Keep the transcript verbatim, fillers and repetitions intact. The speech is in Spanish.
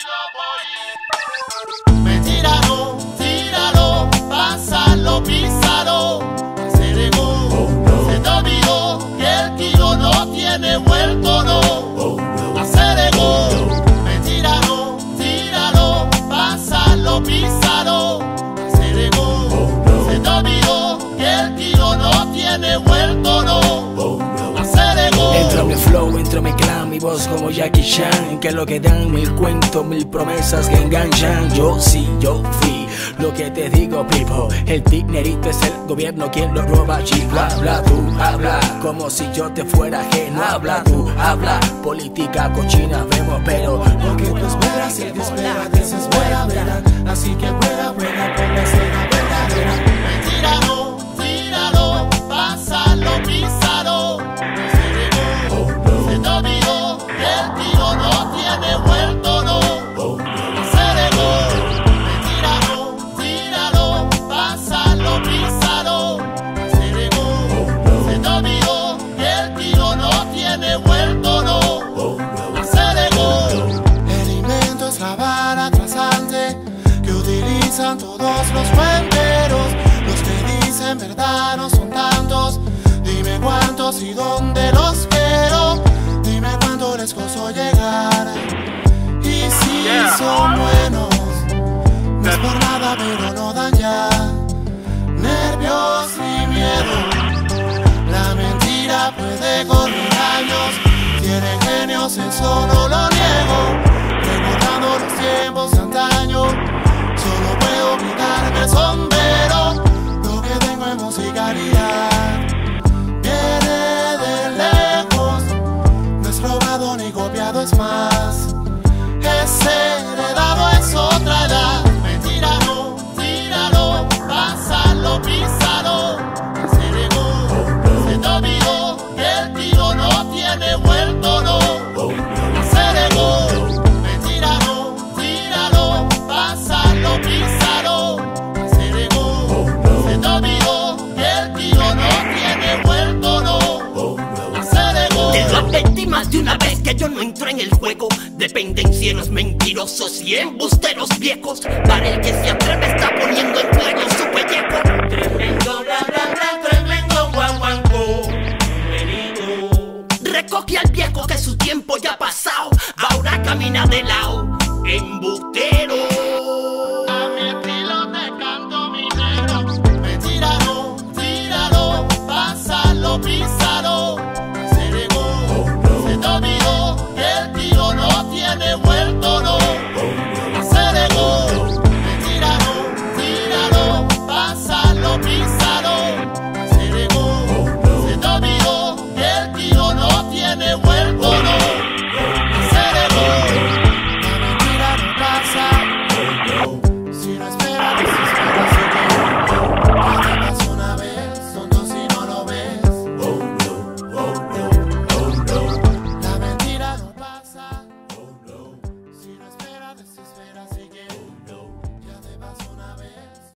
Mentira no, tíralo, pásalo, písalo, aceleró. Se te olvidó que el kilo no tiene vuelto, no, aceleró. Mentira no, tíralo, pásalo, písalo, aceleró. Se te olvidó que el kilo no tiene vuelto, no, aceleró. Entro mi flow, entro mi clan, mi voz como Jackie Chan, que es lo que dan mil cuentos, mil promesas que enganchan. Yo sí, yo fui lo que te digo, people. El dinerito es el gobierno quien lo roba, chico. Habla tú, habla como si yo te fuera ajeno. Habla tú, habla política cochina, vemos, pero lo que tú esperas, el que espera desespera, verán. Así que juega, juega con la escena verdadera. Mentira no, tíralo, pásalo, písalo, aceleró. Se te olvidó que el tiro no tiene vuelto, no, aceleró. Mentira no, tíralo, pásalo, písalo, aceleró. Se te olvidó que el tiro no tiene vuelto, no, aceleró. El invento es la vara trasante que utilizan todos los cuenteros. Los que dicen verdad no son tantos. Dime cuántos y dónde los quiero. Dime cuánto les costó llegar. Y si yeah. son buenos, no es por nada pero no dan ya. Nervios y miedo. La mentira puede correr años. Tienen genios, eso no lo niego. Recordando los tiempos de antaño, solo puedo quitarme el sombrero. Lo que tengo es musicalidad. Viene de lejos, no es robado ni copiado, es más, es heredado, es otra edad. Mentira no, tíralo, pásalo, písalo, aceleró. Se te olvidó que el tiro no tiene vuelto, no, aceleró. Mentira no, tíralo, pásalo, písalo, aceleró. Se te olvidó que el tiro no tiene vuelto, no, aceleró. Te lo advertí más de una vez que yo no entro en el juego de pendencieros mentirosos y embusteros viejos. Para el que se atreve está poniendo en juego